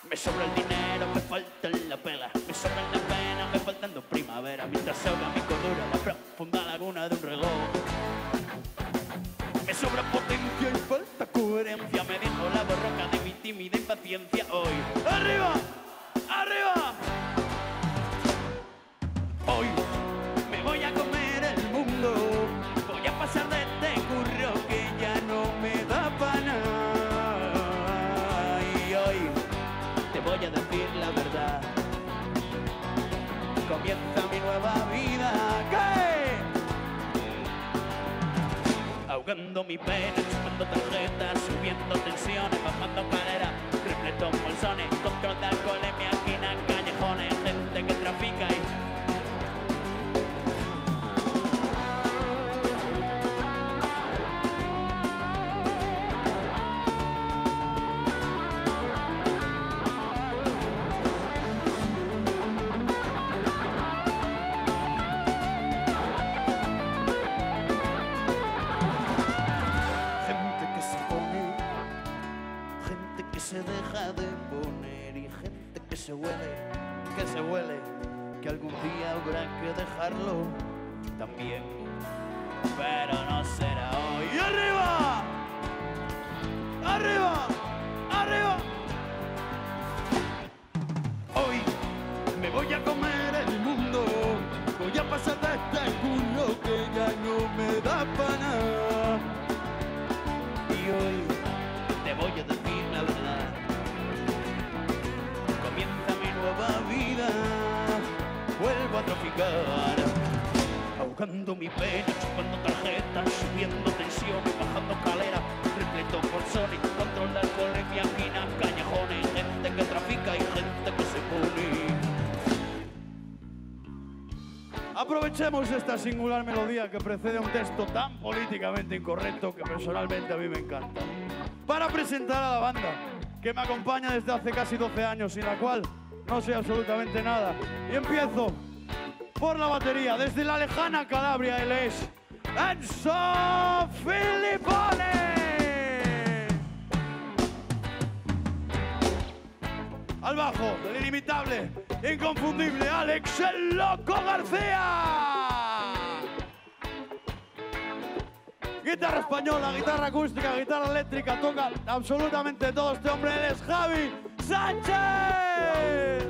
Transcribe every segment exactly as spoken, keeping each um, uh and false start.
Me sobra el dinero, me falta la pela. Me sobra la pena, me faltando primavera. Mientras se ahoga mi cordura en la profunda laguna de un reloj. Me sobra potencia y falta coherencia. Me dijo la borroca de mi tímida impaciencia. Hoy, ¡arriba! ¡Arriba! Hoy me voy a comer el mundo. Voy a pasar de este curro que ya no me da para nada. Y hoy te voy a decir la verdad. Comienza mi nueva vida. ¿Qué? Ahogando mi pena, chupando tarjetas, subiendo tensiones, bajando escaleras, repleto bolsones, control de alcoholemia, esquinas, callejones, gente que trafica y... se deja de poner y gente que se huele, que se huele, que algún día habrá que dejarlo también, pero no será hoy. ¡Y arriba! ¡Arriba! ¡Arriba! Hoy me voy a comer el mundo, voy a pasar de este culo que ya no me da para nada. Y hoy te voy a decir la verdad. Comienza mi nueva vida. Vuelvo a traficar. Ahogando mi pena, chupando tarjetas, subiendo tensiones, bajando escaleras, repleto bolsones, control de alcoholemia, esquinas, callejones, gente que trafica y gente que se pone. Aprovechemos esta singular melodía que precede a un texto tan políticamente incorrecto que personalmente a mí me encanta, para presentar a la banda que me acompaña desde hace casi doce años, sin la cual no sé absolutamente nada. Y empiezo por la batería, desde la lejana Calabria. Él es Enzo Filippone. Al bajo, el inimitable, inconfundible Alex el Loco García. Guitarra española, guitarra acústica, guitarra eléctrica, toca absolutamente todo este hombre. Él es Javi Sánchez.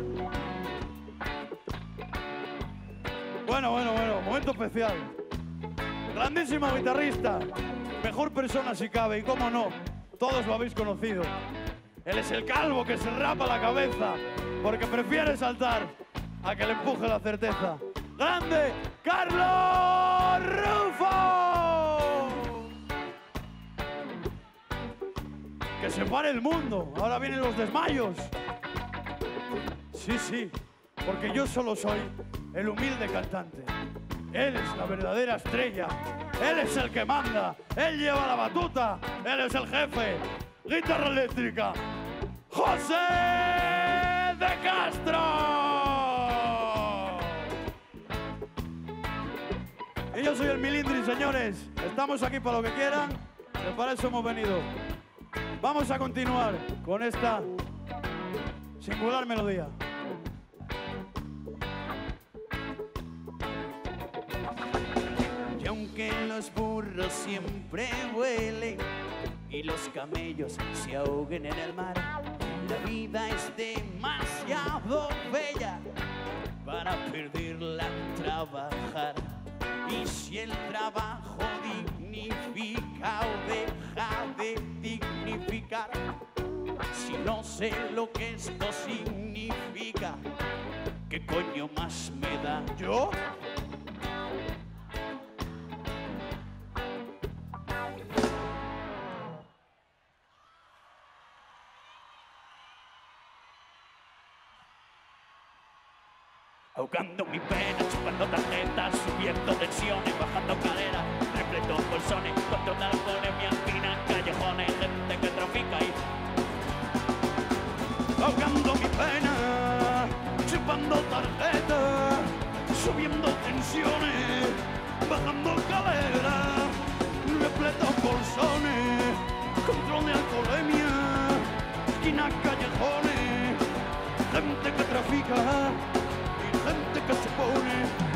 Bueno, bueno, bueno, momento especial. Grandísimo guitarrista, mejor persona si cabe, y cómo no, todos lo habéis conocido. Él es el calvo que se rapa la cabeza porque prefiere saltar a que le empuje la certeza. ¡Grande Carlos Rufo! Que se pare el mundo, ahora vienen los desmayos. Sí, sí, porque yo solo soy el humilde cantante. Él es la verdadera estrella, él es el que manda, él lleva la batuta, él es el jefe. Guitarra eléctrica, José de Castro. Y yo soy el Milindri, señores. Estamos aquí para lo que quieran, que para eso hemos venido. Vamos a continuar con esta singular melodía. Y aunque los burros siempre vuelen y los camellos se ahoguen en el mar, la vida es demasiado bella para perderla en trabajar. Y si el trabajo dignifica o deja de dignificar, si no sé lo que esto significa, ¿qué coño más me da? ¿Yo? Ahogando mi pena, chupando tarjetas, subiendo tensiones, bajando escaleras, repleto bolsones, control de alcoholemia, esquinas, callejones, gente que trafica y... Ahogando mi pena, chupando tarjetas, subiendo tensiones, bajando escaleras, repleto bolsones, control de alcoholemia, esquinas, callejones, gente que trafica y gente que se pone